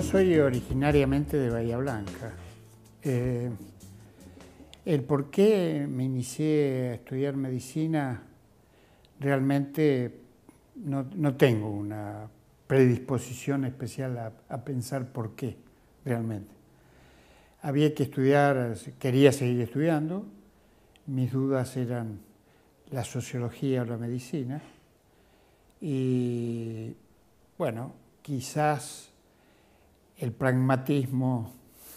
soy originariamente de Bahía Blanca. El por qué me inicié a estudiar medicina, realmente no tengo una predisposición especial a pensar por qué, realmente. Había que estudiar, quería seguir estudiando, mis dudas eran la sociología o la medicina, y bueno, quizás el pragmatismo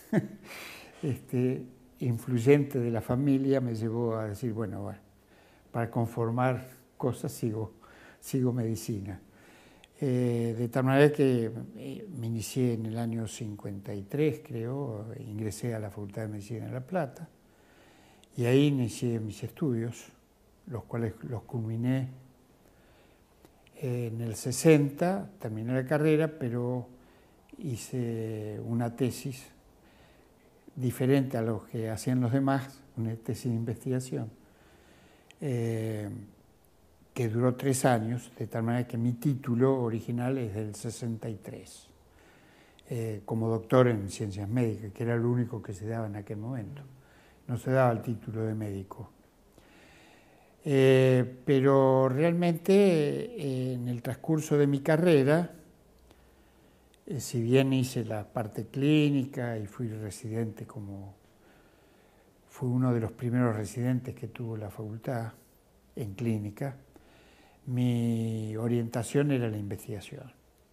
influyente de la familia me llevó a decir, bueno, para conformar cosas sigo medicina. De tal manera que me inicié en el año 53, creo, ingresé a la Facultad de Medicina de La Plata, y ahí inicié mis estudios, los cuales los culminé en el 60, terminé la carrera, pero hice una tesis diferente a lo que hacían los demás, una tesis de investigación, que duró 3 años, de tal manera que mi título original es del 63, como doctor en ciencias médicas, que era lo único que se daba en aquel momento. No se daba el título de médico. Pero realmente en el transcurso de mi carrera, si bien hice la parte clínica y fui residente, fui uno de los primeros residentes que tuvo la facultad en clínica, mi orientación era la investigación.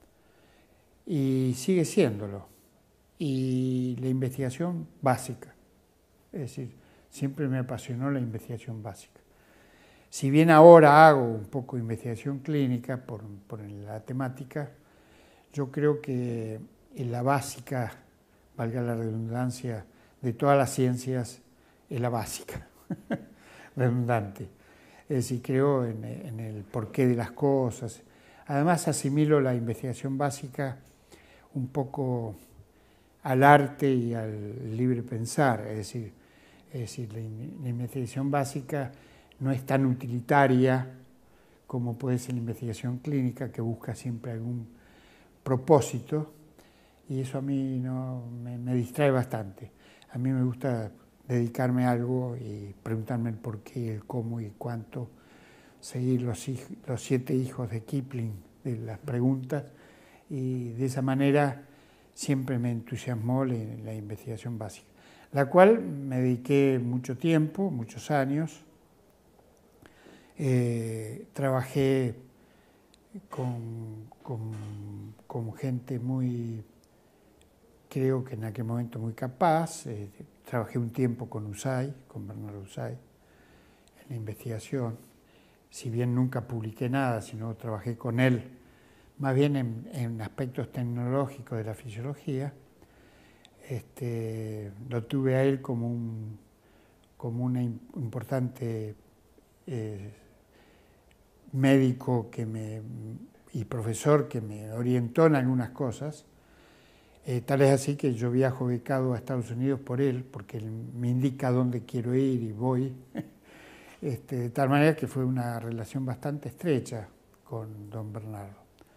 Y sigue siéndolo. Y la investigación básica. Es decir, siempre me apasionó la investigación básica. Si bien ahora hago un poco de investigación clínica por la temática, yo creo que la básica, valga la redundancia, de todas las ciencias es la básica, redundante. Es decir, creo en el porqué de las cosas. Además, asimilo la investigación básica un poco al arte y al libre pensar. Es decir, la investigación básica no es tan utilitaria como puede ser la investigación clínica, que busca siempre algún propósito, y eso a mí me distrae bastante. A mí me gusta dedicarme a algo y preguntarme el por qué, el cómo y cuánto, seguir los 7 hijos de Kipling, de las preguntas, y de esa manera siempre me entusiasmó la investigación básica, la cual me dediqué mucho tiempo, muchos años. Trabajé con gente muy, creo que en aquel momento muy capaz. Trabajé un tiempo con USAID, con Bernardo USAID, en la investigación. Si bien nunca publiqué nada, sino trabajé con él, más bien en aspectos tecnológicos de la fisiología. Lo tuve a él como una importante médico y profesor que me orientó en algunas cosas. Tal es así que yo viajo becado a Estados Unidos por él, porque él me indica dónde quiero ir y voy. De tal manera que fue una relación bastante estrecha con don Bernardo.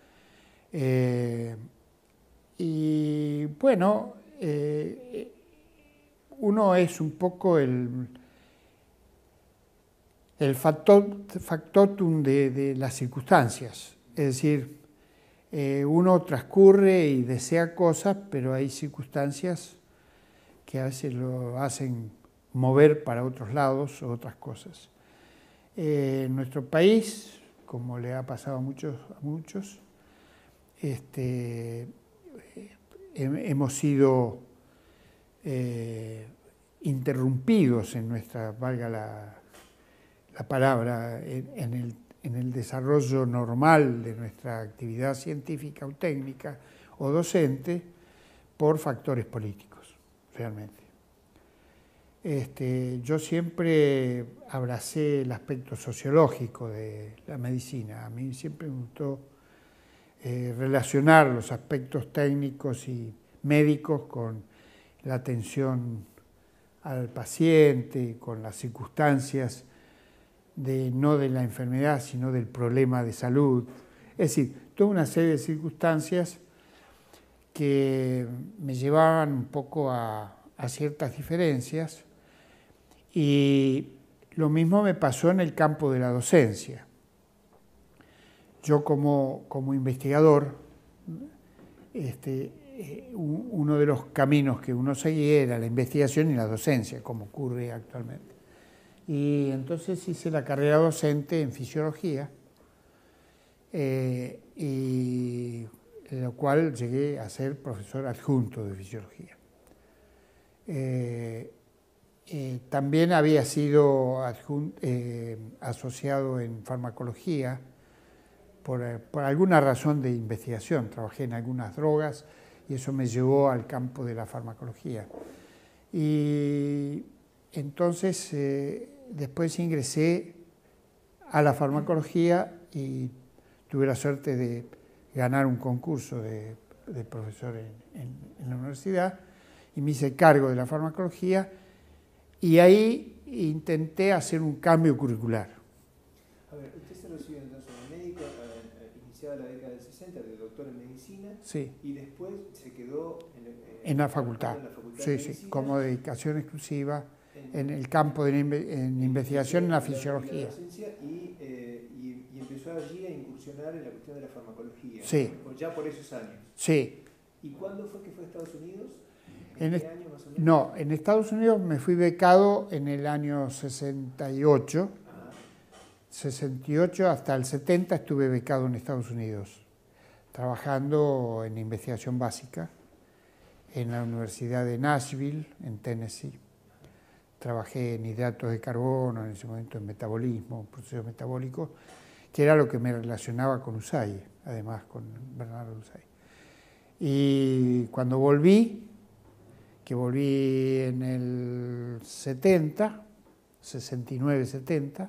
Y bueno, uno es un poco el factotum de las circunstancias. Es decir, uno transcurre y desea cosas, pero hay circunstancias que a veces lo hacen mover para otros lados o otras cosas. En nuestro país, como le ha pasado a muchos, hemos sido interrumpidos en nuestra, valga la palabra, en el desarrollo normal de nuestra actividad científica o técnica o docente por factores políticos, realmente. Yo siempre abracé el aspecto sociológico de la medicina. A mí siempre me gustó relacionar los aspectos técnicos y médicos con la atención al paciente, con las circunstancias no de la enfermedad, sino del problema de salud. Es decir, toda una serie de circunstancias que me llevaban un poco a ciertas diferencias, y lo mismo me pasó en el campo de la docencia. Yo como investigador, uno de los caminos que uno seguía era la investigación y la docencia, como ocurre actualmente. Y entonces hice la carrera docente en fisiología, y en lo cual llegué a ser profesor adjunto de fisiología. También había sido asociado en farmacología por alguna razón de investigación. Trabajé en algunas drogas y eso me llevó al campo de la farmacología. Y entonces después ingresé a la farmacología y tuve la suerte de ganar un concurso de profesor en la universidad, y me hice cargo de la farmacología, y ahí intenté hacer un cambio curricular. A ver, usted se recibió entonces de médico, iniciada la década del 60, de doctor en medicina, sí, y después se quedó en la facultad. Sí, sí, como dedicación exclusiva en el campo de investigación en la fisiología. Y empezó allí a incursionar en la cuestión de la farmacología. Sí. Ya por esos años. Sí. ¿Y cuándo fue que fue a Estados Unidos? ¿En qué año más o menos? No, en Estados Unidos me fui becado en el año 68. 68 hasta el 70 estuve becado en Estados Unidos, trabajando en investigación básica en la Universidad de Nashville, en Tennessee. Trabajé en hidratos de carbono, en ese momento en metabolismo, procesos metabólicos, que era lo que me relacionaba con USAID, además con Bernardo USAID. Y cuando volví, que volví en el 70, 69-70,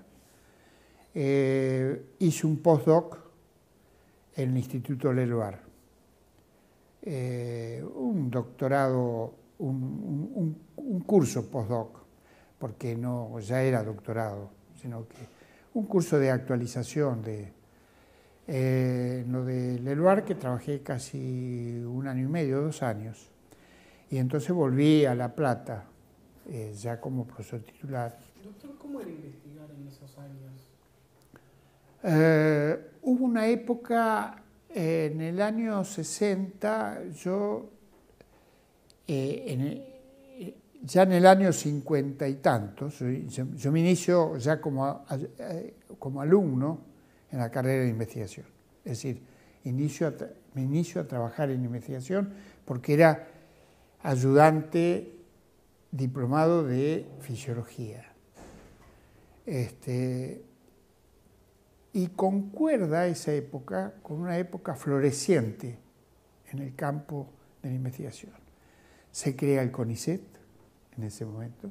hice un postdoc en el Instituto Leloir. Un doctorado, un curso postdoc, porque no ya era doctorado, sino que un curso de actualización en lo de Leloir, que trabajé casi 1 año y medio, 2 años. Y entonces volví a La Plata, ya como profesor titular. Doctor, ¿cómo era investigar en esos años? Hubo una época, en el año 60, ya en el año 50 y tantos, yo me inicio ya como alumno en la carrera de investigación. Es decir, me inicio a trabajar en investigación porque era ayudante diplomado de fisiología. Y concuerda esa época con una época floreciente en el campo de la investigación. Se crea el CONICET en ese momento,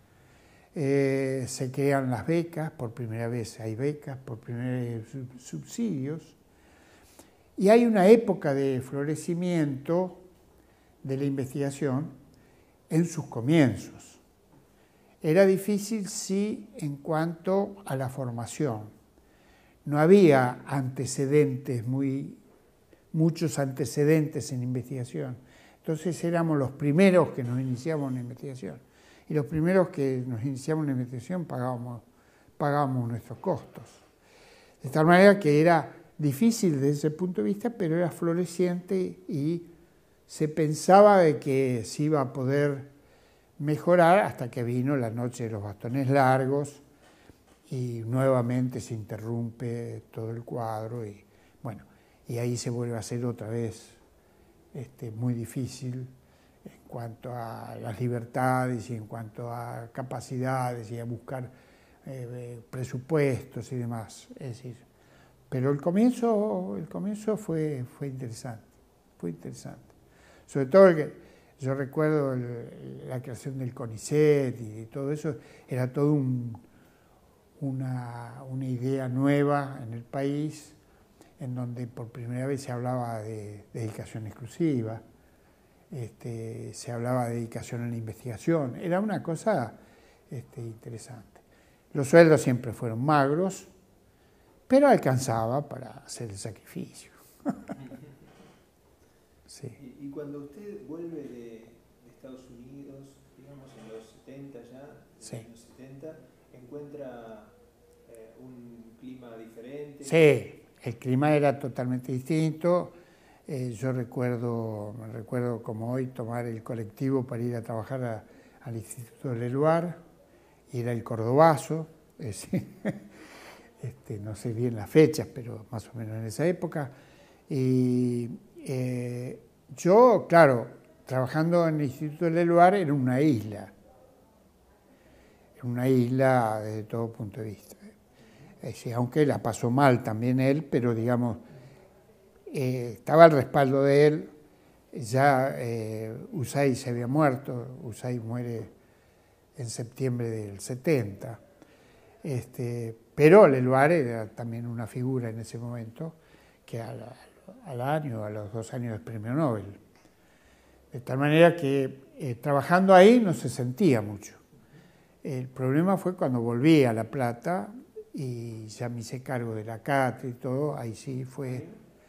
se crean las becas, por primera vez hay becas, por primera vez subsidios, y hay una época de florecimiento de la investigación en sus comienzos. Era difícil, sí, en cuanto a la formación. No había antecedentes, muchos antecedentes en investigación. Entonces éramos los primeros que nos iniciamos en la investigación. Y los primeros que nos iniciamos en la investigación pagábamos nuestros costos. De tal manera que era difícil desde ese punto de vista, pero era floreciente y se pensaba de que se iba a poder mejorar hasta que vino la noche de los bastones largos y nuevamente se interrumpe todo el cuadro y bueno, y ahí se vuelve a hacer otra vez muy difícil en cuanto a las libertades y en cuanto a capacidades y a buscar presupuestos y demás. Es decir, pero el comienzo fue interesante, Sobre todo que yo recuerdo la creación del CONICET y todo eso, era todo una idea nueva en el país, en donde por primera vez se hablaba de dedicación exclusiva, se hablaba de dedicación a la investigación, era una cosa interesante. Los sueldos siempre fueron magros, pero alcanzaba para hacer el sacrificio. sí. Y cuando usted vuelve de Estados Unidos, digamos en los 70 ya, Sí. en los años 70, encuentra un clima diferente. Sí, el clima era totalmente distinto. Yo me recuerdo como hoy tomar el colectivo para ir a trabajar al Instituto del Eluar, y era el Cordobazo, es decir, no sé bien las fechas, pero más o menos en esa época. Y yo, claro, trabajando en el Instituto del Eluar era una isla desde todo punto de vista. Aunque la pasó mal también él, pero digamos, estaba al respaldo de él. Ya Usay se había muerto, Usay muere en septiembre del 70, pero Leluar era también una figura en ese momento, que al año, a los 2 años del premio Nobel. De tal manera que trabajando ahí no se sentía mucho. El problema fue cuando volví a La Plata y ya me hice cargo de la cátedra y todo, ahí sí fue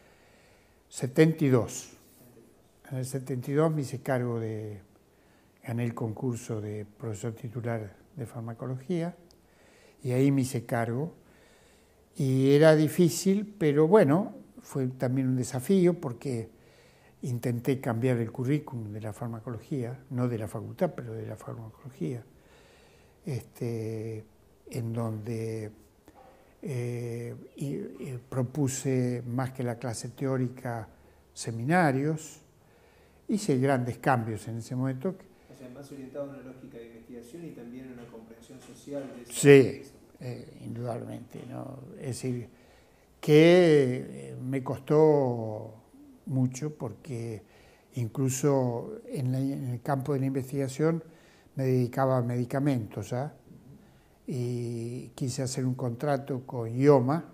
72. En el 72 me hice cargo gané el concurso de profesor titular de farmacología y ahí me hice cargo. Y era difícil, pero bueno, fue también un desafío porque intenté cambiar el currículum de la farmacología, no de la facultad, pero de la farmacología, en donde propuse más que la clase teórica seminarios, hice grandes cambios en ese momento. O sea, más orientado a una lógica de investigación y también a una comprensión social de eso. Sí, indudablemente, ¿no? Es decir, que me costó mucho porque incluso en el campo de la investigación me dedicaba a medicamentos, ¿ah? Y quise hacer un contrato con IOMA,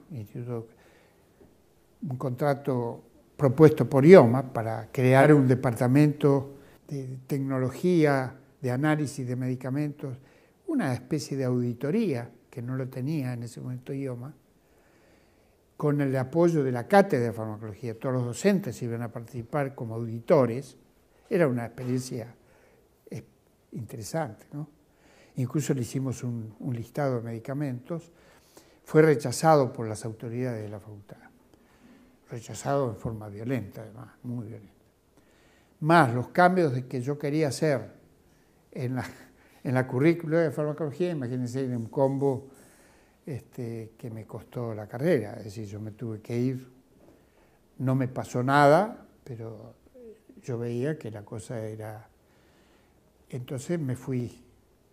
un contrato propuesto por IOMA para crear un departamento de tecnología, de análisis de medicamentos, una especie de auditoría que no lo tenía en ese momento IOMA, con el apoyo de la cátedra de farmacología. Todos los docentes iban a participar como auditores. Era una experiencia interesante, ¿no? Incluso le hicimos un listado de medicamentos. Fue rechazado por las autoridades de la facultad. Rechazado en forma violenta, además, muy violenta. Más los cambios que yo quería hacer en la currícula de farmacología, imagínense, en un combo que me costó la carrera. Es decir, yo me tuve que ir, no me pasó nada, pero yo veía que la cosa era... Entonces me fui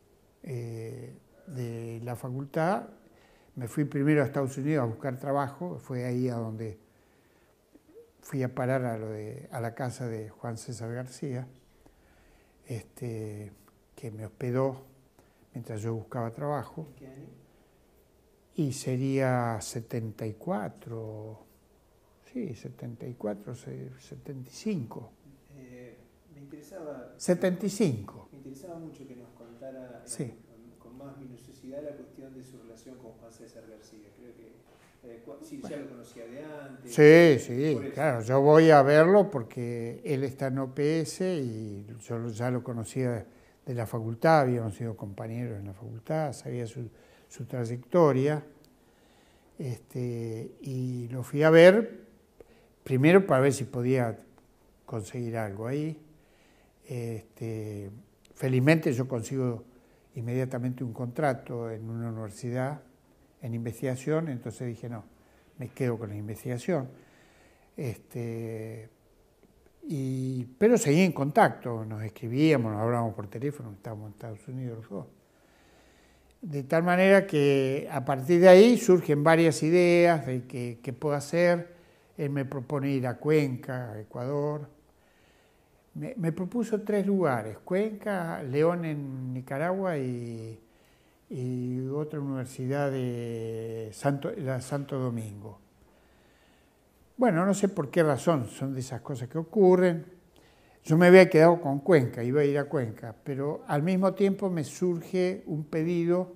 de la facultad, me fui primero a Estados Unidos a buscar trabajo, fue ahí a donde fui a parar a la casa de Juan César García, que me hospedó mientras yo buscaba trabajo. ¿Qué año? Y sería 74, sí, 74, 75. Me interesaba... 75. Me interesaba mucho que nos contara Sí. Con más minuciosidad la cuestión de su relación con Juan César García. Creo que sí, ya lo conocía de antes. Sí, claro, yo voy a verlo porque él está en OPS y yo ya lo conocía de la facultad, habíamos sido compañeros en la facultad, sabía su trayectoria, y lo fui a ver primero para ver si podía conseguir algo ahí. Felizmente yo consigo inmediatamente un contrato en una universidad en investigación, entonces dije no, me quedo con la investigación. Pero seguí en contacto, nos escribíamos, nos hablábamos por teléfono, estábamos en Estados Unidos los dos. De tal manera que a partir de ahí surgen varias ideas de qué puedo hacer. Él me propone ir a Cuenca, a Ecuador. Me propuso 3 lugares, Cuenca, León en Nicaragua y otra universidad de Santo Domingo. Bueno, no sé por qué razón, son de esas cosas que ocurren. Yo me había quedado con Cuenca, iba a ir a Cuenca, pero al mismo tiempo me surge un pedido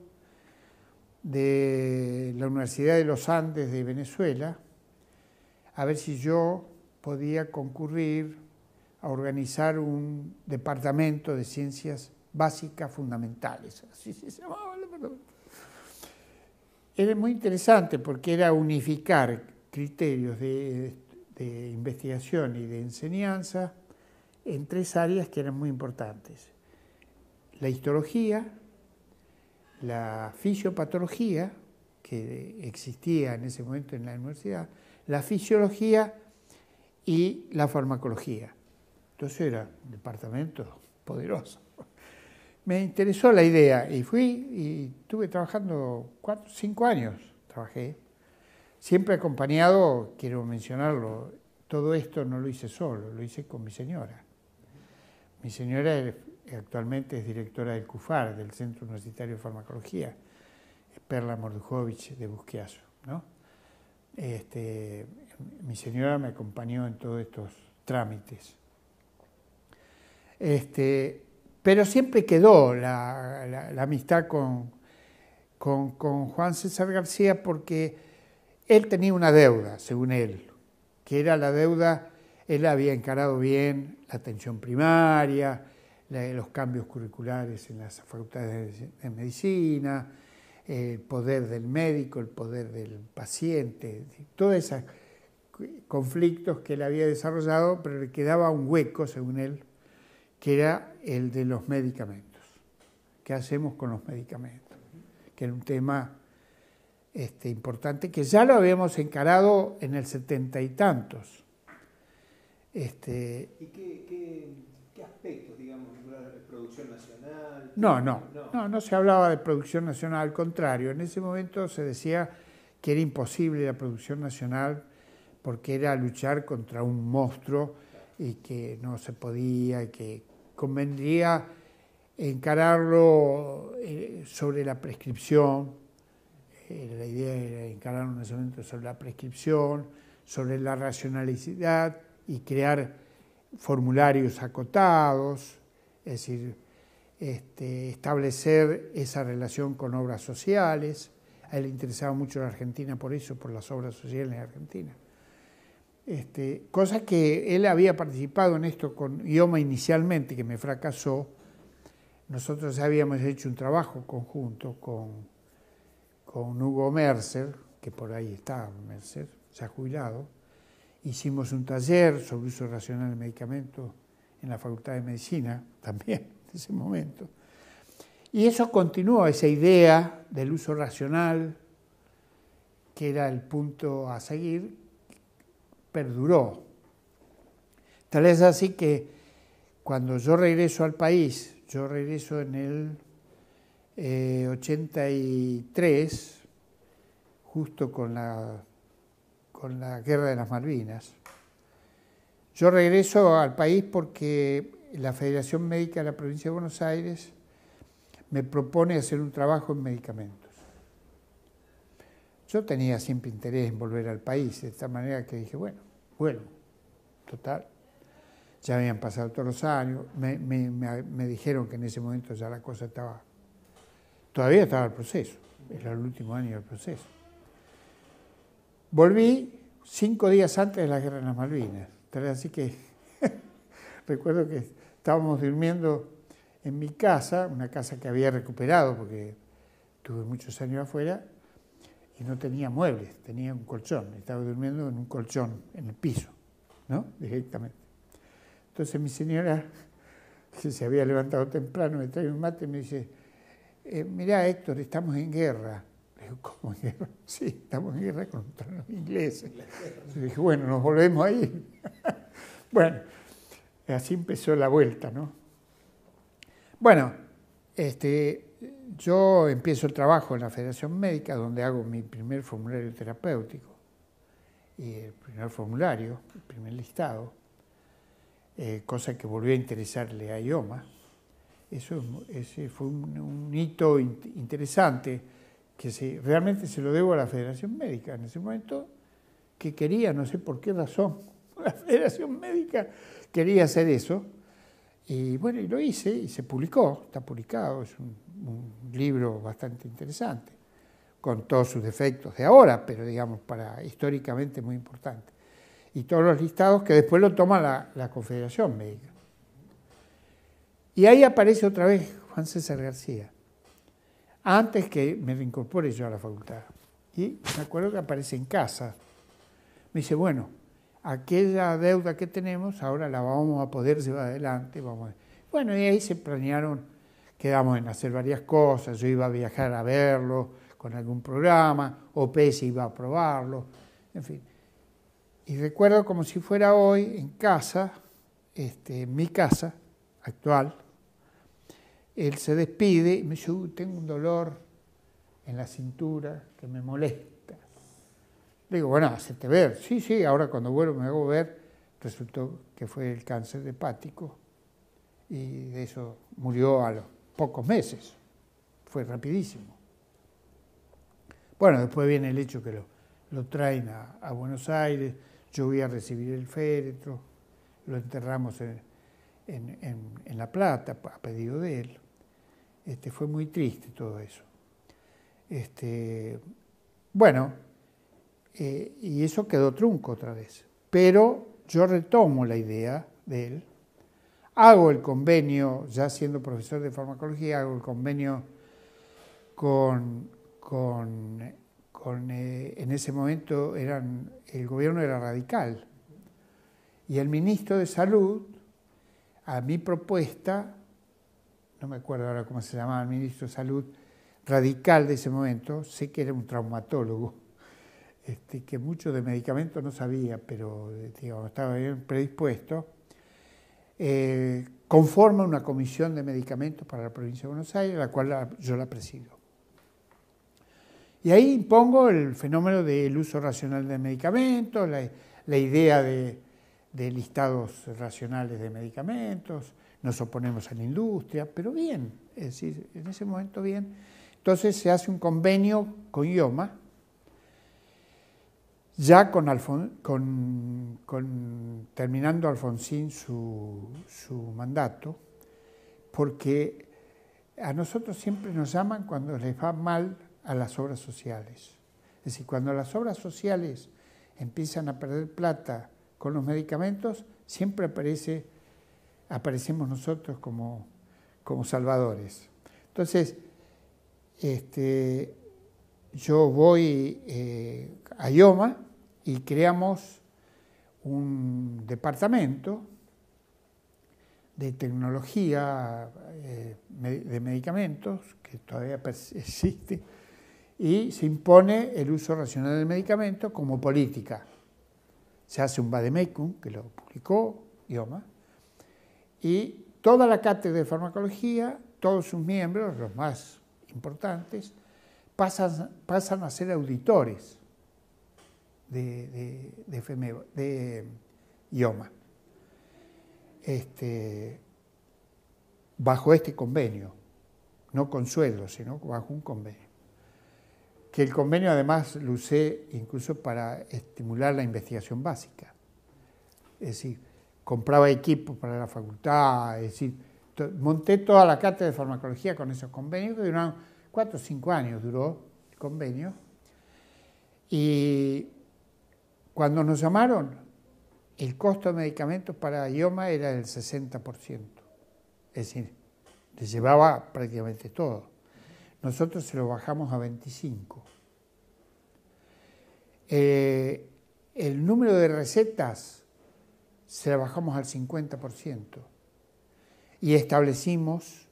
de la Universidad de los Andes de Venezuela, a ver si yo podía concurrir a organizar un departamento de ciencias básicas fundamentales, así se llamaba el departamento. Era muy interesante porque era unificar criterios de investigación y de enseñanza en 3 áreas que eran muy importantes: la histología, la fisiopatología, que existía en ese momento en la universidad, la fisiología y la farmacología. Entonces era un departamento poderoso. Me interesó la idea y fui y estuve trabajando 4 o 5 años, trabajé. Siempre acompañado, quiero mencionarlo, todo esto no lo hice solo, lo hice con mi señora. Mi señora actualmente es directora del CUFAR, del Centro Universitario de Farmacología, es Perla Mordujovich de Busquiazo, ¿no? Mi señora me acompañó en todos estos trámites. Pero siempre quedó la amistad con Juan César García porque él tenía una deuda, según él, que era la deuda, él había encarado bien la atención primaria, los cambios curriculares en las facultades de medicina, el poder del médico, el poder del paciente, todos esos conflictos que él había desarrollado, pero le quedaba un hueco, según él, que era el de los medicamentos. ¿Qué hacemos con los medicamentos? Que era un tema importante, que ya lo habíamos encarado en el 70 y tantos. ¿Y qué aspectos, digamos, de producción nacional? No se hablaba de producción nacional, al contrario, en ese momento se decía que era imposible la producción nacional porque era luchar contra un monstruo y que no se podía, y que convendría encararlo sobre la prescripción. La idea era encararlo en ese momento sobre la prescripción, sobre la racionalidad y crear formularios acotados, es decir, establecer esa relación con obras sociales. A él le interesaba mucho la Argentina por eso, por las obras sociales en Argentina. Cosa que él había participado en esto con IOMA inicialmente, que me fracasó. Nosotros habíamos hecho un trabajo conjunto con Hugo Mercer, que por ahí está Mercer, se ha jubilado. Hicimos un taller sobre uso racional del medicamento en la Facultad de Medicina, también en ese momento. Y eso continuó, esa idea del uso racional, que era el punto a seguir, perduró. Tal es así que cuando yo regreso al país, yo regreso en el 83, justo con la Guerra de las Malvinas. Yo regreso al país porque la Federación Médica de la Provincia de Buenos Aires me propone hacer un trabajo en medicamentos. Yo tenía siempre interés en volver al país, de esta manera que dije, bueno, vuelvo, total. Ya habían pasado todos los años, me dijeron que en ese momento ya la cosa todavía estaba el proceso, era el último año del proceso. Volví 5 días antes de la Guerra de las Malvinas, así que recuerdo que estábamos durmiendo en mi casa, una casa que había recuperado porque tuve muchos años afuera, y no tenía muebles, tenía un colchón, estaba durmiendo en un colchón, en el piso, ¿no? Directamente. Entonces mi señora, que se había levantado temprano, me trae un mate y me dice, mirá Héctor, estamos en guerra. Le digo, ¿cómo en guerra? Sí, estamos en guerra contra los ingleses. Yo dije, bueno, nos volvemos a ir. Bueno, así empezó la vuelta, ¿no? Bueno, yo empiezo el trabajo en la Federación Médica, donde hago mi primer formulario terapéutico, y el primer formulario, el primer listado, cosa que volvió a interesarle a IOMA. Ese fue un hito interesante, que realmente se lo debo a la Federación Médica en ese momento, que quería, no sé por qué razón, la Federación Médica quería hacer eso. Y bueno, y lo hice y se publicó, está publicado, es un libro bastante interesante, con todos sus defectos de ahora, pero digamos, históricamente muy importante. y todos los listados que después lo toma la Confederación Médica. Y ahí aparece otra vez Juan César García, antes que me reincorpore yo a la facultad. Y me acuerdo que aparece en casa. Me dice, bueno, aquella deuda que tenemos ahora la vamos a poder llevar adelante. Bueno, y ahí se planearon, quedamos en hacer varias cosas. Yo iba a viajar a verlo con algún programa, OPS iba a probarlo, en fin. Y recuerdo como si fuera hoy en casa, en mi casa actual, él se despide y me dice, tengo un dolor en la cintura que me molesta. Le digo, bueno, hacete ver. Sí, ahora cuando vuelvo me hago ver, resultó que fue el cáncer hepático y de eso murió a los pocos meses. Fue rapidísimo. Bueno, después viene el hecho que lo traen a Buenos Aires, yo voy a recibir el féretro, lo enterramos en La Plata a pedido de él. Fue muy triste todo eso. Bueno, y eso quedó trunco otra vez. Pero yo retomo la idea de él, hago el convenio, ya siendo profesor de farmacología, hago el convenio en ese momento el gobierno era radical. Y el ministro de Salud, a mi propuesta, no me acuerdo ahora cómo se llamaba el ministro de Salud, radical de ese momento, sé que era un traumatólogo, que mucho de medicamentos no sabía, pero digamos, estaba bien predispuesto, conforma una comisión de medicamentos para la provincia de Buenos Aires, la cual yo la presido. Y ahí impongo el fenómeno del uso racional de medicamentos, la idea de listados racionales de medicamentos, nos oponemos a la industria, pero bien, es decir, en ese momento bien. Entonces se hace un convenio con IOMA, ya terminando Alfonsín su mandato, porque a nosotros siempre nos llaman cuando les va mal a las obras sociales. Es decir, cuando las obras sociales empiezan a perder plata con los medicamentos, siempre aparecemos nosotros como salvadores. Entonces, yo voy a IOMA y creamos un departamento de tecnología de medicamentos, que todavía existe, y se impone el uso racional del medicamento como política. Se hace un vademecum, que lo publicó IOMA, y toda la cátedra de farmacología, todos sus miembros, los más importantes, pasan a ser auditores de IOMA, bajo este convenio, no con sueldo, sino bajo un convenio. Que el convenio además lo usé incluso para estimular la investigación básica. Es decir, compraba equipos para la facultad, es decir, monté toda la cátedra de farmacología con esos convenios que duraron 4 o 5 años, duró el convenio. Y cuando nos llamaron, el costo de medicamentos para IOMA era del 60%. Es decir, les llevaba prácticamente todo. Nosotros se lo bajamos a 25. El número de recetas se lo bajamos al 50%. Y establecimos,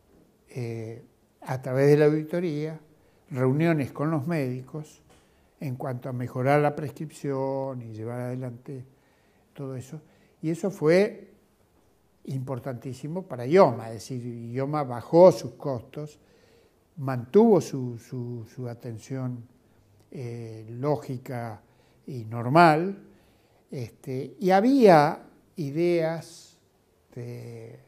a través de la auditoría, reuniones con los médicos en cuanto a mejorar la prescripción y llevar adelante todo eso. Y eso fue importantísimo para IOMA, es decir, IOMA bajó sus costos, mantuvo su atención lógica y normal, y había ideas de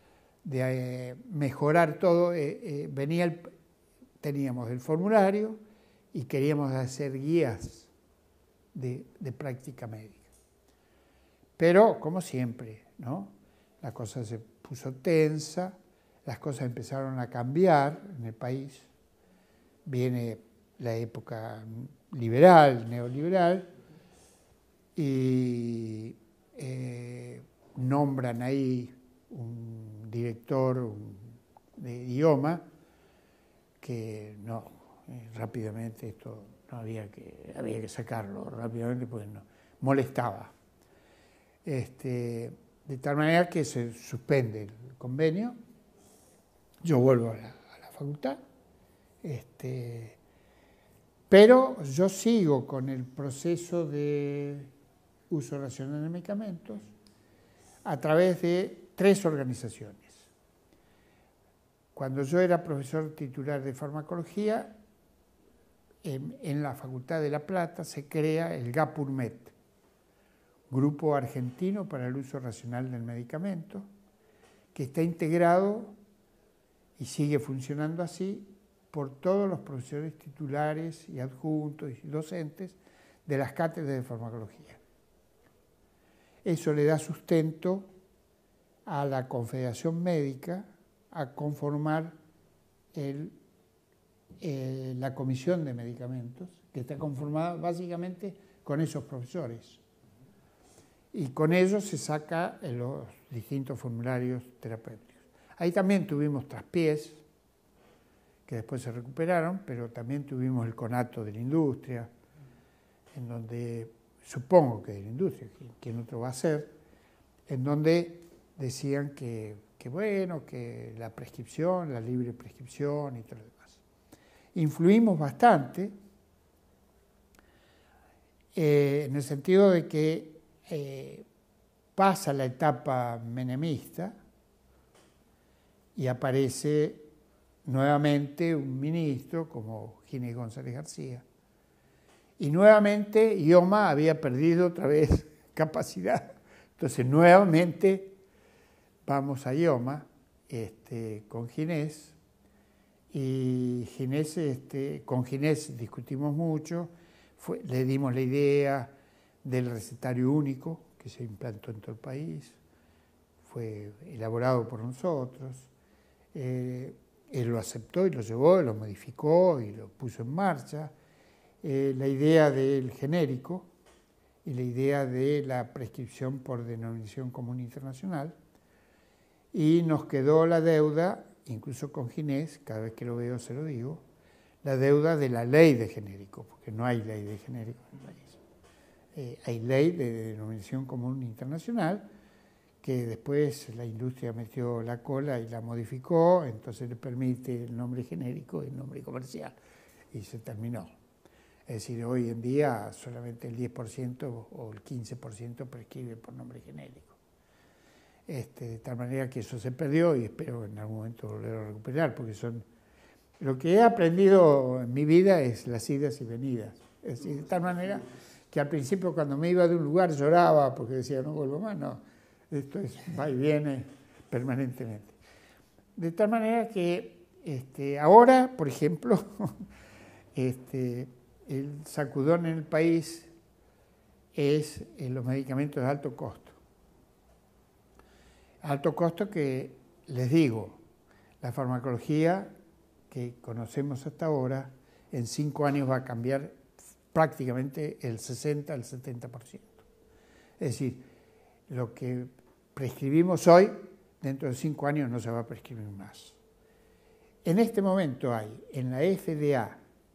mejorar todo. Teníamos el formulario y queríamos hacer guías de práctica médica. Pero, como siempre, ¿no? La cosa se puso tensa, las cosas empezaron a cambiar en el país, viene la época liberal, neoliberal, y nombran ahí un director de idioma que no, rápidamente esto no había que sacarlo rápidamente porque no, molestaba. De tal manera que se suspende el convenio, yo vuelvo a la facultad, pero yo sigo con el proceso de uso racional de medicamentos a través de 3 organizaciones. Cuando yo era profesor titular de farmacología, en la Facultad de La Plata se crea el GAPURMED, Grupo Argentino para el Uso Racional del Medicamento, que está integrado y sigue funcionando así por todos los profesores titulares y adjuntos y docentes de las cátedras de farmacología. Eso le da sustento a la Confederación Médica a conformar la Comisión de Medicamentos, que está conformada básicamente con esos profesores. Y con ellos se saca los distintos formularios terapéuticos. Ahí también tuvimos traspiés, que después se recuperaron, pero también tuvimos el conato de la industria, en donde, supongo que de la industria, ¿quién otro va a ser?, en donde decían que bueno, que la prescripción, la libre prescripción y todo lo demás. Influimos bastante en el sentido de que pasa la etapa menemista y aparece nuevamente un ministro como Ginés González García. Y nuevamente IOMA había perdido otra vez capacidad. Entonces nuevamente vamos a IOMA con Ginés. Y Ginés, con Ginés discutimos mucho, le dimos la idea del recetario único que se implantó en todo el país, fue elaborado por nosotros, él lo aceptó y lo llevó, lo modificó y lo puso en marcha, la idea del genérico y la idea de la prescripción por denominación común internacional, y nos quedó la deuda, incluso con Ginés, cada vez que lo veo se lo digo, la deuda de la ley de genérico, porque no hay ley de genérico en el país. Hay ley de denominación común internacional, que después la industria metió la cola y la modificó, entonces le permite el nombre genérico y el nombre comercial, y se terminó. Es decir, hoy en día solamente el 10% o el 15% prescribe por nombre genérico. De tal manera que eso se perdió y espero en algún momento volverlo a recuperar, porque lo que he aprendido en mi vida es las idas y venidas. Es decir, de tal manera que al principio cuando me iba de un lugar lloraba porque decía no vuelvo más, no, esto es va y viene permanentemente. De tal manera que ahora, por ejemplo, el sacudón en el país es los medicamentos de alto costo. Alto costo que, les digo, la farmacología que conocemos hasta ahora, en 5 años va a cambiar prácticamente el 60 al 70%. Es decir, lo que prescribimos hoy, dentro de 5 años no se va a prescribir más. En este momento hay en la FDA,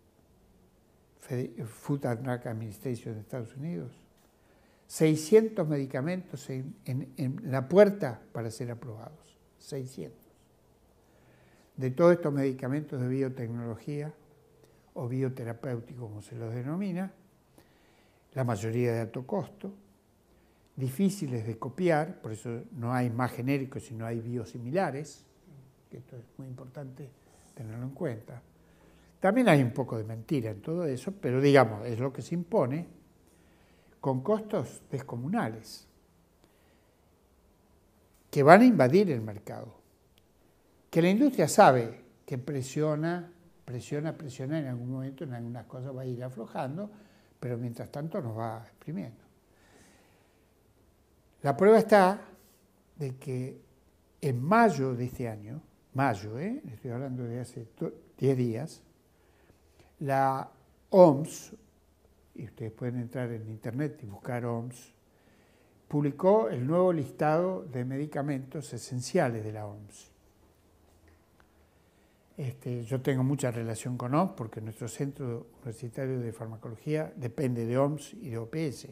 Food and Drug Administration de Estados Unidos, 600 medicamentos en la puerta para ser aprobados. 600. De todos estos medicamentos de biotecnología o bioterapéuticos, como se los denomina, la mayoría de alto costo, difíciles de copiar, por eso no hay más genéricos, sino hay biosimilares, que esto es muy importante tenerlo en cuenta. También hay un poco de mentira en todo eso, pero digamos, es lo que se impone, con costos descomunales, que van a invadir el mercado, que la industria sabe que presiona, en algún momento en algunas cosas va a ir aflojando, pero mientras tanto nos va exprimiendo. La prueba está de que en mayo de este año, estoy hablando de hace 10 días, la OMS y ustedes pueden entrar en internet y buscar OMS, publicó el nuevo listado de medicamentos esenciales de la OMS. Yo tengo mucha relación con OMS porque nuestro Centro Universitario de Farmacología depende de OMS y de OPS.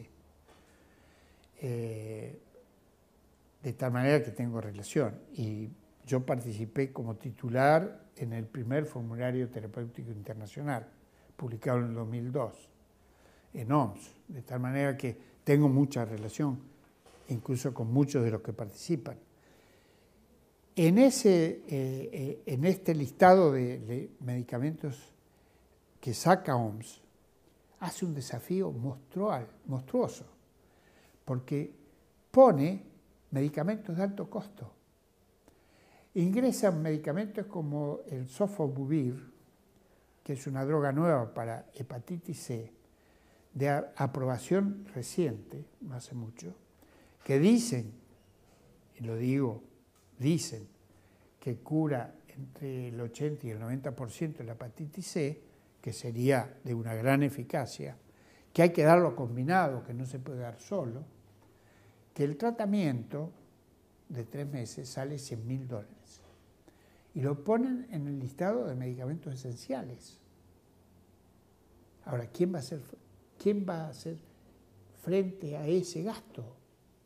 De tal manera que tengo relación. Y yo participé como titular en el primer formulario terapéutico internacional, publicado en el 2002, en OMS. De tal manera que tengo mucha relación, incluso con muchos de los que participan. En este listado de medicamentos que saca OMS, hace un desafío monstruoso, porque pone medicamentos de alto costo. Ingresan medicamentos como el Sofosbuvir, que es una droga nueva para hepatitis C, de aprobación reciente, no hace mucho, que dicen, y lo digo, dicen que cura entre el 80 y el 90% de la hepatitis C, que sería de una gran eficacia, que hay que darlo combinado, que no se puede dar solo, que el tratamiento de 3 meses sale $100.000. Y lo ponen en el listado de medicamentos esenciales. Ahora, ¿quién va a hacer frente a ese gasto?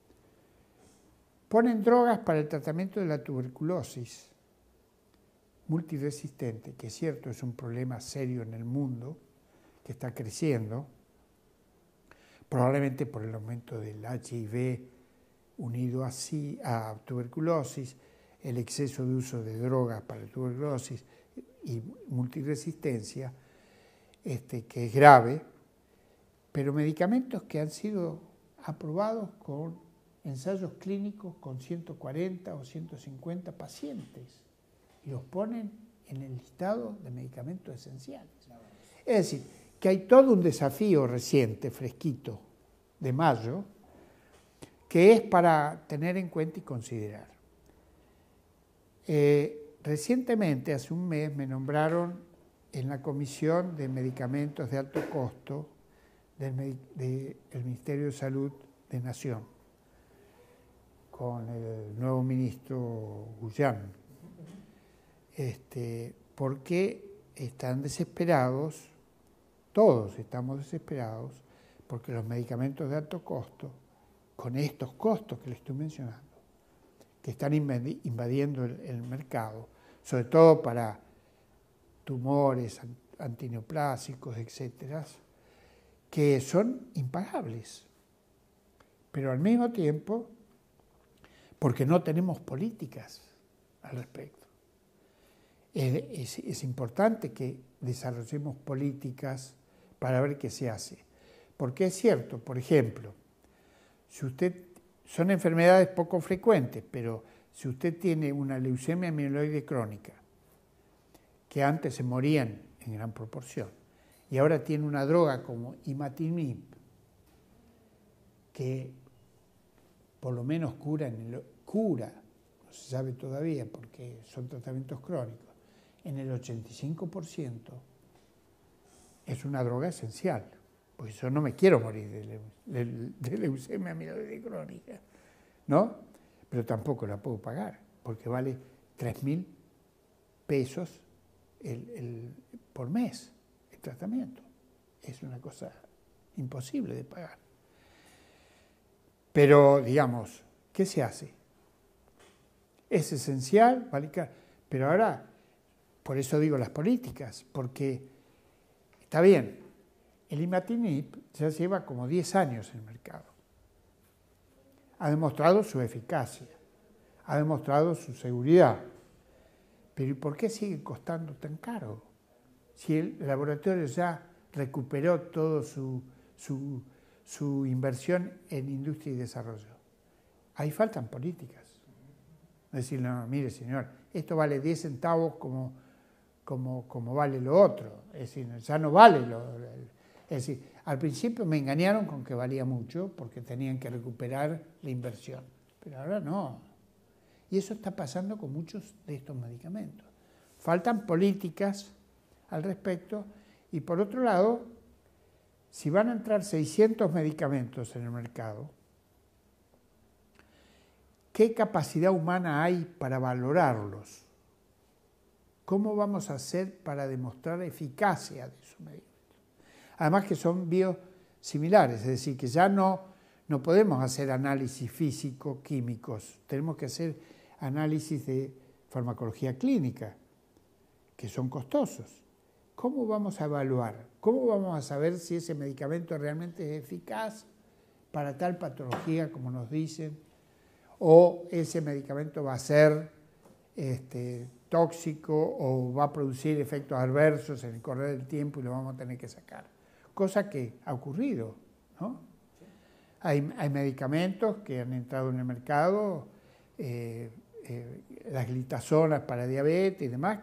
Ponen drogas para el tratamiento de la tuberculosis multiresistente, que es cierto, es un problema serio en el mundo, que está creciendo, probablemente por el aumento del HIV unido a tuberculosis, el exceso de uso de drogas para tuberculosis y multiresistencia, que es grave, pero medicamentos que han sido aprobados con ensayos clínicos con 140 o 150 pacientes y los ponen en el listado de medicamentos esenciales. Es decir, que hay todo un desafío reciente, fresquito, de mayo, que es para tener en cuenta y considerar. Recientemente, hace un mes, me nombraron en la Comisión de Medicamentos de Alto Costo del Ministerio de Salud de Nación, con el nuevo ministro Guyán, porque están desesperados, todos estamos desesperados, porque los medicamentos de alto costo, con estos costos que les estoy mencionando, que están invadiendo el mercado, sobre todo para tumores antineoplásicos, etcétera, que son impagables. Pero al mismo tiempo, porque no tenemos políticas al respecto. Es importante que desarrollemos políticas para ver qué se hace. Porque es cierto, por ejemplo, son enfermedades poco frecuentes, pero si usted tiene una leucemia amiloide crónica, que antes se morían en gran proporción, y ahora tiene una droga como imatinib, que por lo menos cura, no se sabe todavía porque son tratamientos crónicos, en el 85% es una droga esencial. Pues yo no me quiero morir de leucemia amiloide crónica, ¿no? Pero tampoco la puedo pagar, porque vale 3.000 pesos por mes el tratamiento. Es una cosa imposible de pagar. Pero, digamos, ¿qué se hace? Es esencial, vale, pero ahora, por eso digo las políticas, porque está bien, el imatinib ya lleva como 10 años en el mercado. Ha demostrado su eficacia, ha demostrado su seguridad. Pero ¿y por qué sigue costando tan caro? Si el laboratorio ya recuperó toda su inversión en industria y desarrollo. Ahí faltan políticas. Decir, no, mire señor, esto vale 10 centavos como vale lo otro. Es decir, ya no vale es decir, al principio me engañaron con que valía mucho porque tenían que recuperar la inversión, pero ahora no. Y eso está pasando con muchos de estos medicamentos. Faltan políticas al respecto y por otro lado, si van a entrar 600 medicamentos en el mercado, ¿qué capacidad humana hay para valorarlos? ¿Cómo vamos a hacer para demostrar eficacia de esos medicamentos? Además que son biosimilares, es decir, que ya no podemos hacer análisis físico-químicos, tenemos que hacer análisis de farmacología clínica, que son costosos. ¿Cómo vamos a evaluar? ¿Cómo vamos a saber si ese medicamento realmente es eficaz para tal patología, como nos dicen? ¿O ese medicamento va a ser tóxico o va a producir efectos adversos en el correr del tiempo y lo vamos a tener que sacar? Cosa que ha ocurrido, ¿no? Hay medicamentos que han entrado en el mercado, las glitazonas para diabetes y demás,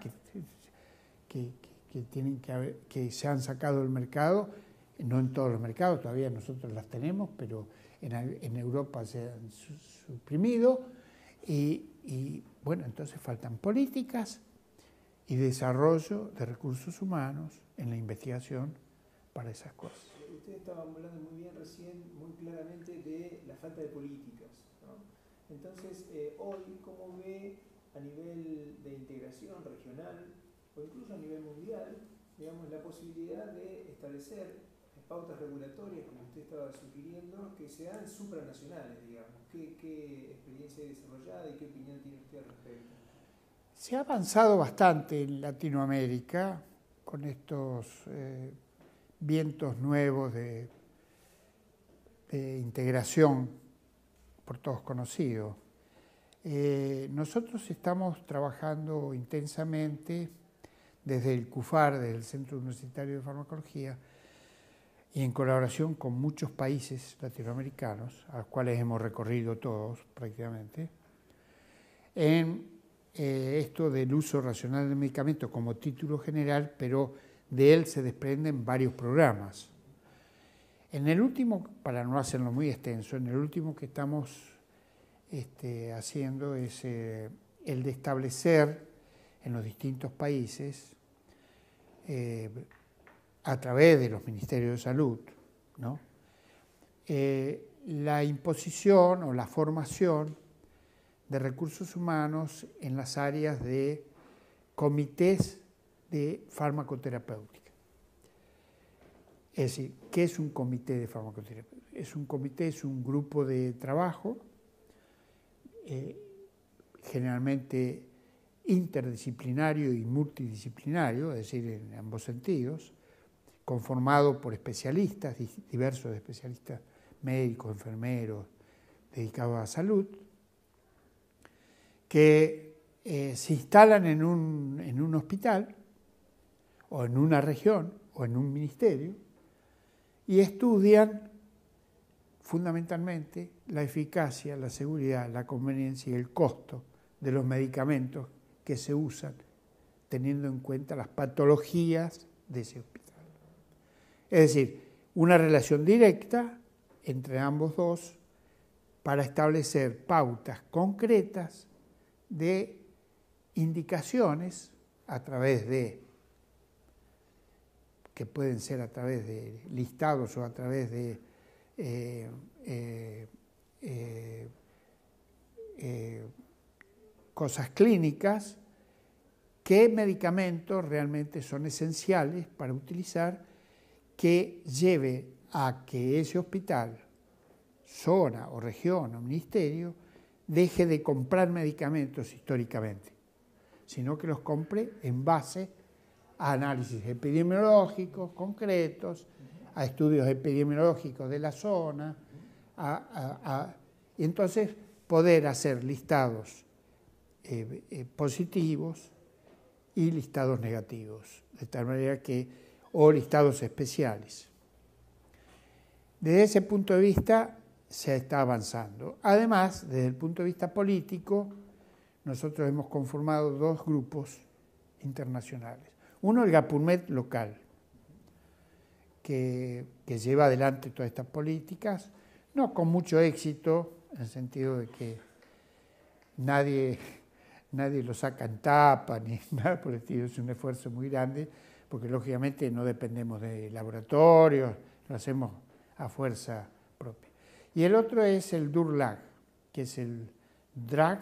que se han sacado del mercado, no en todos los mercados, todavía nosotros las tenemos, pero en Europa se han suprimido y bueno, entonces faltan políticas y desarrollo de recursos humanos en la investigación para esas cosas. Usted estaba hablando muy bien recién, muy claramente, de la falta de políticas, ¿no? Entonces, hoy, ¿cómo ve a nivel de integración regional o incluso a nivel mundial, digamos, la posibilidad de establecer pautas regulatorias, como usted estaba sugiriendo, que sean supranacionales, digamos? ¿Qué experiencia hay desarrollada y qué opinión tiene usted al respecto? Se ha avanzado bastante en Latinoamérica con estos vientos nuevos de integración por todos conocidos. Nosotros estamos trabajando intensamente desde el CUFAR, desde el Centro Universitario de Farmacología, y en colaboración con muchos países latinoamericanos, a los cuales hemos recorrido todos prácticamente, en esto del uso racional del medicamento como título general, pero de él se desprenden varios programas. En el último, para no hacerlo muy extenso, en el último que estamos haciendo es el de establecer en los distintos países, a través de los ministerios de salud, ¿no? La imposición o la formación de recursos humanos en las áreas de comités de farmacoterapéutica. Es decir, ¿qué es un comité de farmacoterapéutica? Es un grupo de trabajo, generalmente interdisciplinario y multidisciplinario, es decir, en ambos sentidos, conformado por especialistas, diversos especialistas médicos, enfermeros, dedicados a salud, que se instalan en un hospital o en una región o en un ministerio y estudian fundamentalmente la eficacia, la seguridad, la conveniencia y el costo de los medicamentos que se usan, teniendo en cuenta las patologías de ese hospital. Es decir, una relación directa entre ambos dos para establecer pautas concretas de indicaciones a través de, que pueden ser a través de listados o a través de cosas clínicas, qué medicamentos realmente son esenciales para utilizar, que lleve a que ese hospital, zona o región o ministerio, deje de comprar medicamentos históricamente, sino que los compre en base a análisis epidemiológicos concretos, a estudios epidemiológicos de la zona, y entonces poder hacer listados positivos y listados negativos, de tal manera que, o listados especiales. Desde ese punto de vista se está avanzando. Además, desde el punto de vista político, nosotros hemos conformado dos grupos internacionales. Uno, el GAPURMED local, que lleva adelante todas estas políticas, no con mucho éxito, en el sentido de que nadie lo saca en tapa, ni nada por el estilo, es un esfuerzo muy grande, porque lógicamente no dependemos de laboratorios, lo hacemos a fuerza propia. Y el otro es el DURLAG, que es el Drug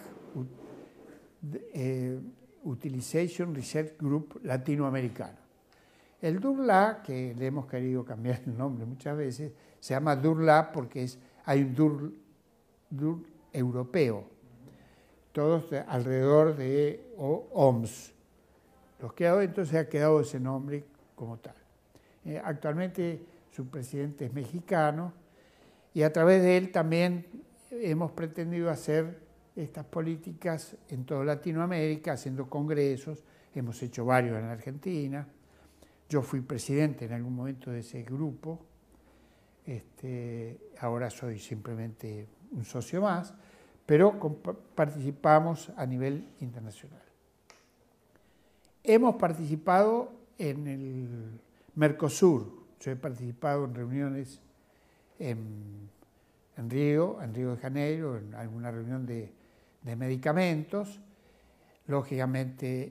Utilization Research Group latinoamericano. El DURLAG, que le hemos querido cambiar el nombre muchas veces, se llama DURLAG porque hay un DUR europeo, todos alrededor de OMS. Entonces ha quedado ese nombre como tal. Actualmente su presidente es mexicano y a través de él también hemos pretendido hacer estas políticas en toda Latinoamérica, haciendo congresos, hemos hecho varios en Argentina. Yo fui presidente en algún momento de ese grupo, ahora soy simplemente un socio más, pero participamos a nivel internacional. Hemos participado en el Mercosur, yo he participado en reuniones en Río de Janeiro, en alguna reunión de medicamentos. Lógicamente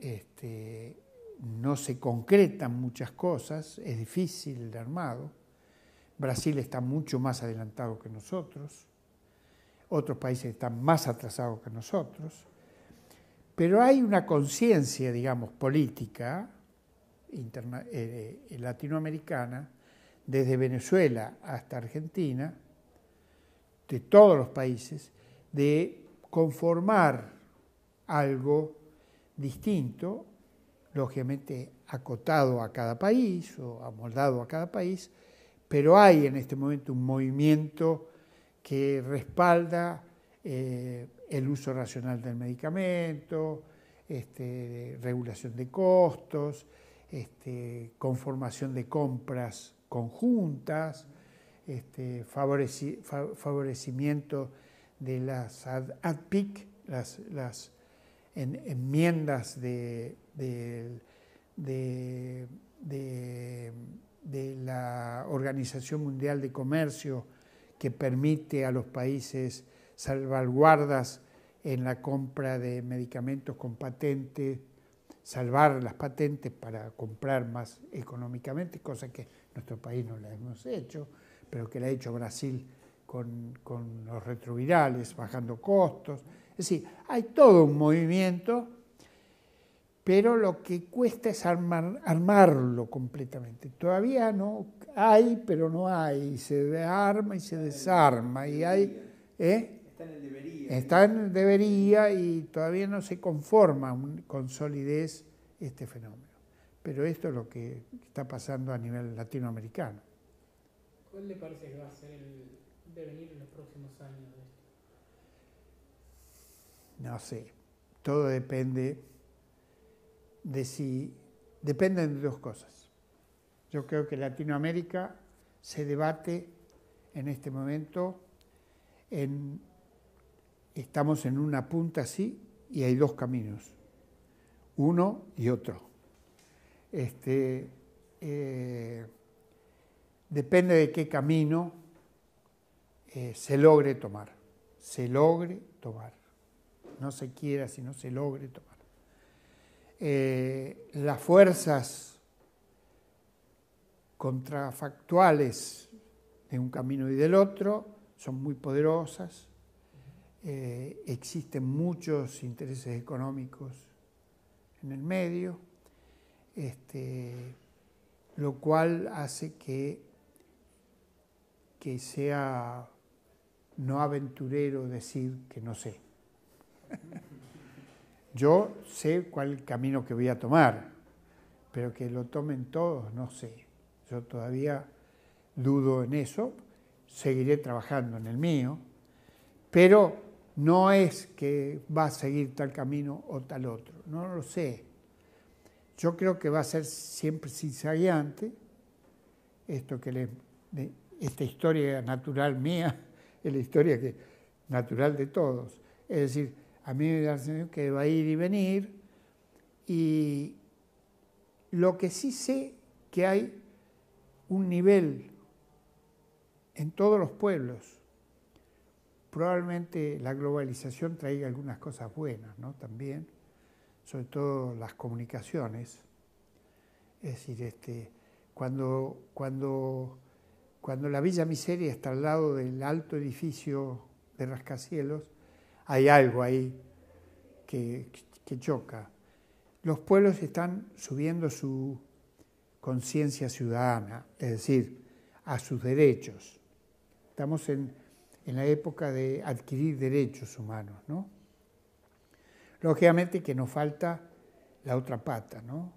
no se concretan muchas cosas, es difícil el armado. Brasil está mucho más adelantado que nosotros, otros países están más atrasados que nosotros, pero hay una conciencia, digamos, política latinoamericana, desde Venezuela hasta Argentina, de todos los países, de conformar algo distinto, lógicamente acotado a cada país o amoldado a cada país, pero hay en este momento un movimiento que respalda el uso racional del medicamento, regulación de costos, conformación de compras conjuntas, favorecimiento de las ADPIC, las enmiendas de la Organización Mundial de Comercio, que permite a los países salvaguardas en la compra de medicamentos con patente, salvar las patentes para comprar más económicamente, cosa que nuestro país no la hemos hecho, pero que la ha hecho Brasil con los retrovirales, bajando costos. Es decir, hay todo un movimiento, pero lo que cuesta es armarlo completamente. Todavía no hay, pero no hay. Se arma y se desarma. Y hay, Está en el debería. Está en el debería y todavía no se conforma con solidez este fenómeno. Pero esto es lo que está pasando a nivel latinoamericano. ¿Cuál le parece que va a ser el devenir en los próximos años de esto? No sé. Todo depende dependen de dos cosas. Yo creo que Latinoamérica se debate en este momento, estamos en una punta así y hay dos caminos, uno y otro. Depende de qué camino se logre tomar, no se quiera, sino se logre tomar. Las fuerzas contrafactuales de un camino y del otro son muy poderosas, existen muchos intereses económicos en el medio, lo cual hace que sea no aventurero decir que no sé. Yo sé cuál es el camino que voy a tomar, pero que lo tomen todos, no sé. Yo todavía dudo en eso, seguiré trabajando en el mío, pero no es que va a seguir tal camino o tal otro, no lo sé. Yo creo que va a ser siempre zigzagueante, esta historia natural mía es la historia natural de todos. Es decir, a mí me da la sensación que va a ir y venir, y lo que sí sé que hay un nivel en todos los pueblos. Probablemente la globalización traiga algunas cosas buenas, ¿no? También, sobre todo las comunicaciones. Es decir, cuando cuando la Villa Miseria está al lado del alto edificio de rascacielos, hay algo ahí que choca. Los pueblos están subiendo su conciencia ciudadana, es decir, a sus derechos. Estamos en la época de adquirir derechos humanos, ¿no? Lógicamente que nos falta la otra pata, ¿no?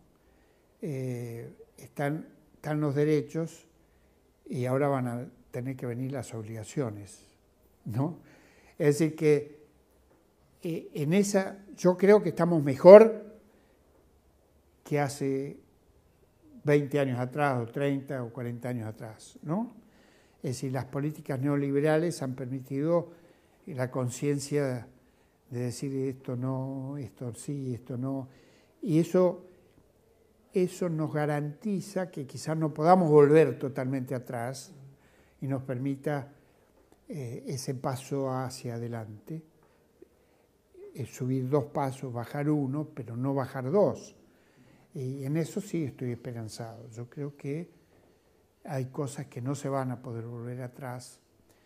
Están los derechos y ahora van a tener que venir las obligaciones, ¿no? Es decir que en esa, yo creo que estamos mejor que hace 20 años atrás, o 30 o 40 años atrás, ¿no? Es decir, las políticas neoliberales han permitido la conciencia de decir esto no, esto sí, esto no. Y eso nos garantiza que quizás no podamos volver totalmente atrás y nos permita ese paso hacia adelante. Subir 2 pasos, bajar 1, pero no bajar 2. Y en eso sí estoy esperanzado. Yo creo que hay cosas que no se van a poder volver atrás.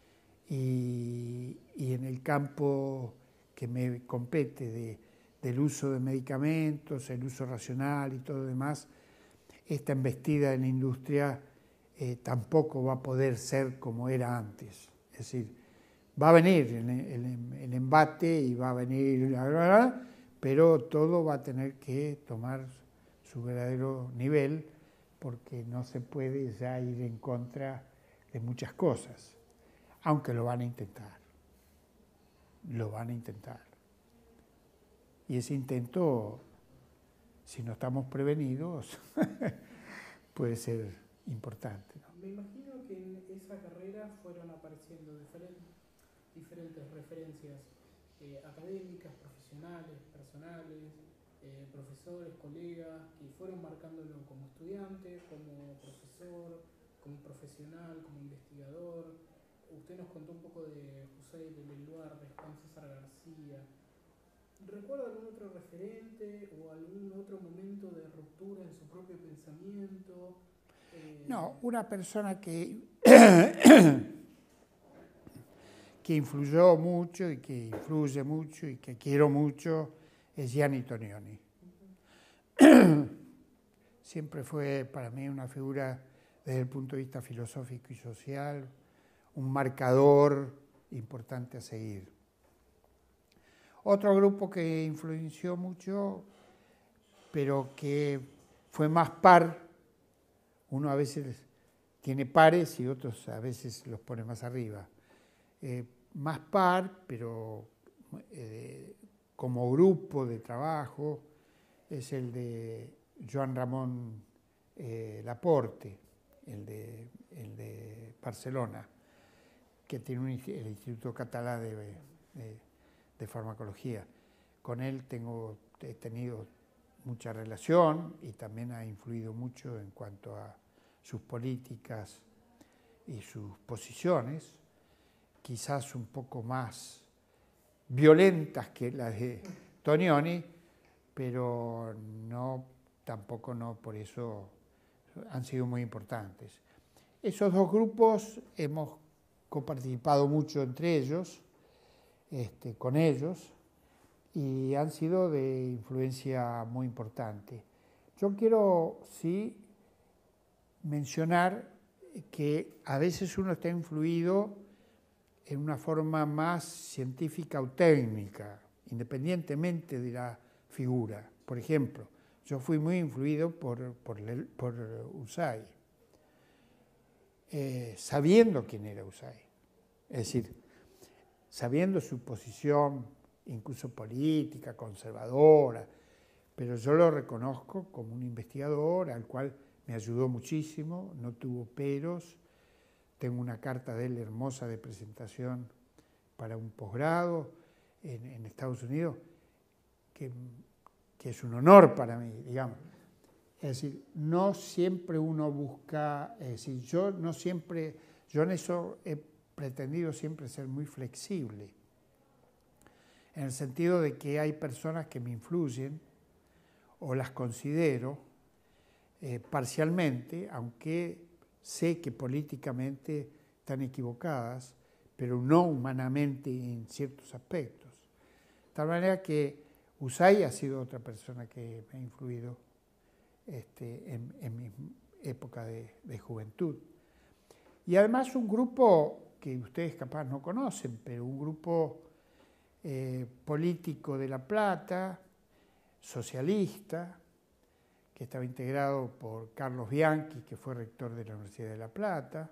Y en el campo que me compete del uso de medicamentos, el uso racional y todo lo demás, esta embestida en la industria tampoco va a poder ser como era antes. Es decir, va a venir el embate y va a venir, pero todo va a tener que tomar su verdadero nivel porque no se puede ya ir en contra de muchas cosas, aunque lo van a intentar. Lo van a intentar. Y ese intento, si no estamos prevenidos, puede ser importante, ¿no? Me imagino que en esa carrera fueron apareciendo diferentes referencias académicas, profesionales, personales, profesores, colegas, que fueron marcándolo como estudiante, como profesor, como profesional, como investigador. Usted nos contó un poco de José de Leluar, de Juan César García. ¿Recuerda algún otro referente o algún otro momento de ruptura en su propio pensamiento? No, una persona que influyó mucho y que influye mucho y que quiero mucho es Gianni Tonioni. Siempre fue para mí una figura desde el punto de vista filosófico y social, un marcador importante a seguir. Otro grupo que influenció mucho, pero que fue más par, uno a veces tiene pares y otros a veces los pone más arriba. Más par, pero como grupo de trabajo, es el de Joan Ramon Laporte, el de Barcelona, que tiene el Instituto Catalá de Farmacología. Con él he tenido mucha relación y también ha influido mucho en cuanto a sus políticas y sus posiciones, quizás un poco más violentas que las de Tonioni, pero tampoco por eso han sido muy importantes. Esos dos grupos hemos coparticipado mucho entre ellos, con ellos, y han sido de influencia muy importante. Yo quiero, sí, mencionar que a veces uno está influido en una forma más científica o técnica, independientemente de la figura. Por ejemplo, yo fui muy influido por Usai, sabiendo quién era Usai, es decir, sabiendo su posición, incluso política, conservadora, pero yo lo reconozco como un investigador al cual me ayudó muchísimo, no tuvo peros. Tengo una carta de él hermosa de presentación para un posgrado en Estados Unidos, que es un honor para mí, digamos. Es decir, no siempre uno busca, es decir, yo en eso he pretendido siempre ser muy flexible, en el sentido de que hay personas que me influyen o las considero parcialmente, aunque sé que políticamente están equivocadas, pero no humanamente en ciertos aspectos. De tal manera que Usay ha sido otra persona que me ha influido en mi época de juventud. Y además un grupo que ustedes capaz no conocen, pero un grupo político de La Plata, socialista, que estaba integrado por Carlos Bianchi, que fue rector de la Universidad de La Plata,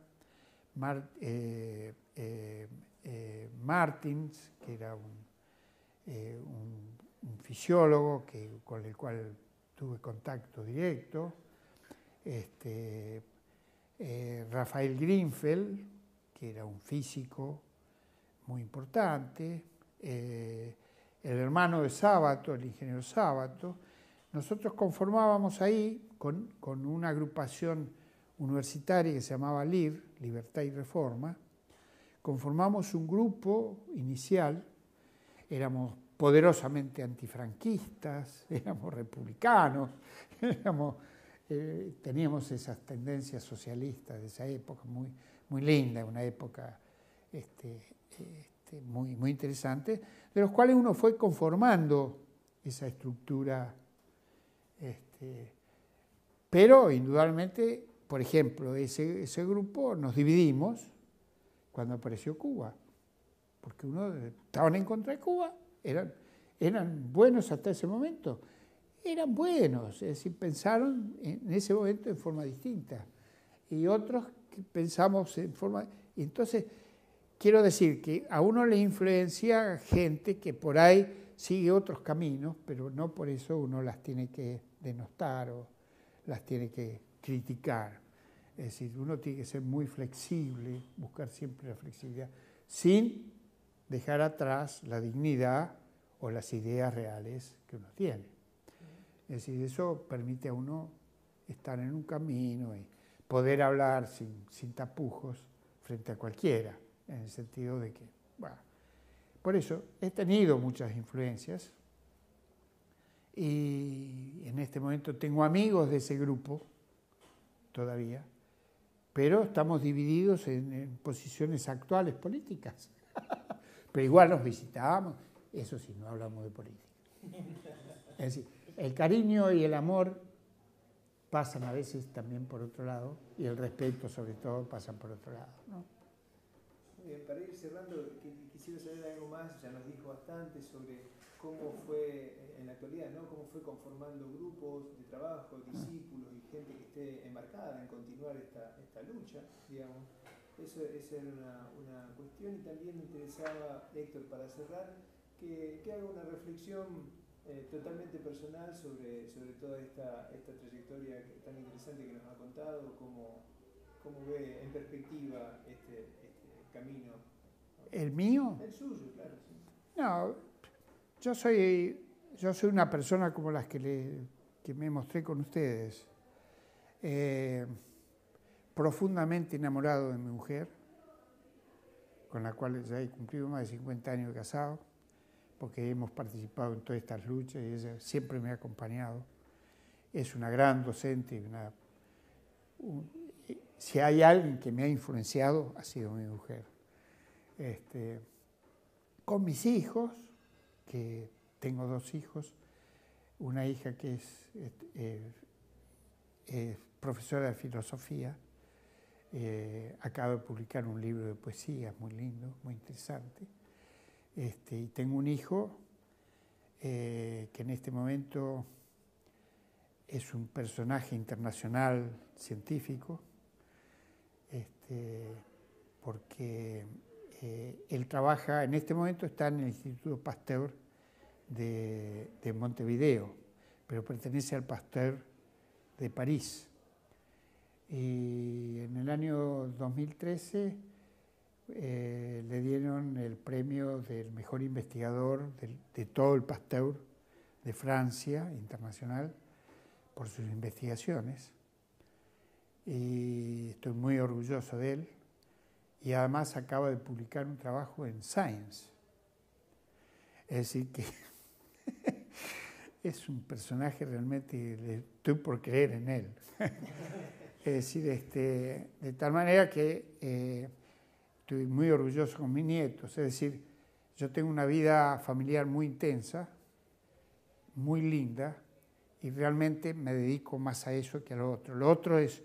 Martins, que era un fisiólogo con el cual tuve contacto directo, Rafael Grinfeld, que era un físico muy importante, el hermano de Sábato, el ingeniero Sábato. Nosotros conformábamos ahí con una agrupación universitaria que se llamaba LIR, Libertad y Reforma. Conformamos un grupo inicial, éramos poderosamente antifranquistas, éramos republicanos, teníamos esas tendencias socialistas de esa época, muy linda, una época muy interesante, de los cuales uno fue conformando esa estructura. Pero indudablemente, por ejemplo, ese grupo nos dividimos cuando apareció Cuba, porque estaban en contra de Cuba, eran buenos hasta ese momento, eran buenos, es decir, pensaron en ese momento en forma distinta, y otros que pensamos en forma... Entonces, quiero decir que a uno le influencia gente que por ahí sigue otros caminos, pero no por eso uno las tiene que denostar o las tiene que criticar. Es decir, uno tiene que ser muy flexible, buscar siempre la flexibilidad, sin dejar atrás la dignidad o las ideas reales que uno tiene. Es decir, eso permite a uno estar en un camino y poder hablar sin tapujos frente a cualquiera, en el sentido de que, bueno, por eso he tenido muchas influencias y en este momento tengo amigos de ese grupo todavía, pero estamos divididos en posiciones actuales políticas. Pero igual nos visitamos, eso sí, no hablamos de política. Es decir, el cariño y el amor pasan a veces también por otro lado, y el respeto sobre todo pasan por otro lado, ¿no? Bien, para ir cerrando, quisiera saber algo más, ya nos dijo bastante sobre cómo fue en la actualidad, ¿no? Cómo fue conformando grupos de trabajo, discípulos y gente que esté embarcada en continuar esta lucha, digamos. Esa era una cuestión, y también me interesaba, Héctor, para cerrar, que haga una reflexión totalmente personal sobre toda esta trayectoria tan interesante que nos ha contado, cómo ve en perspectiva este camino. ¿El mío? El suyo, claro. Sí. No, yo soy una persona como las que me mostré con ustedes, profundamente enamorado de mi mujer, con la cual ya he cumplido más de 50 años de casado, porque hemos participado en todas estas luchas y ella siempre me ha acompañado. Es una gran docente, si hay alguien que me ha influenciado, ha sido mi mujer. Con mis hijos, que tengo 2 hijos, una hija que es profesora de filosofía, acaba de publicar un libro de poesía muy lindo, muy interesante, y tengo un hijo que en este momento es un personaje internacional científico, porque él trabaja, en este momento está en el Instituto Pasteur de Montevideo, pero pertenece al Pasteur de París. Y en el año 2013 le dieron el premio del mejor investigador de todo el Pasteur de Francia, internacional, por sus investigaciones. Y estoy muy orgulloso de él. Y además acaba de publicar un trabajo en Science. Es decir, que es un personaje realmente, estoy por creer en él. Es decir, de tal manera que estoy muy orgulloso con mis nietos. Es decir, yo tengo una vida familiar muy intensa, muy linda, y realmente me dedico más a eso que a lo otro. Lo otro es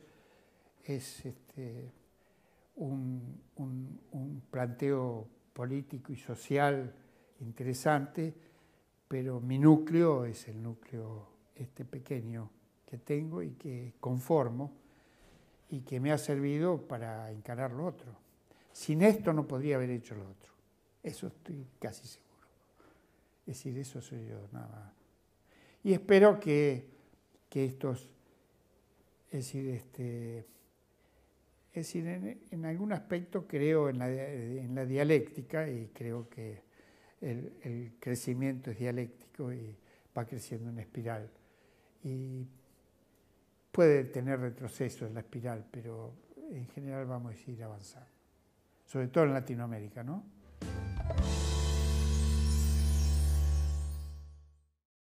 un planteo político y social interesante, pero mi núcleo es el núcleo pequeño que tengo y que conformo y que me ha servido para encarar lo otro. Sin esto no podría haber hecho lo otro. Eso estoy casi seguro. Es decir, eso soy yo, nada más. Y espero que estos, es decir, en algún aspecto creo en la dialéctica y creo que el crecimiento es dialéctico y va creciendo en espiral. Y puede tener retrocesos la espiral, pero en general vamos a ir avanzando. Sobre todo en Latinoamérica, ¿no?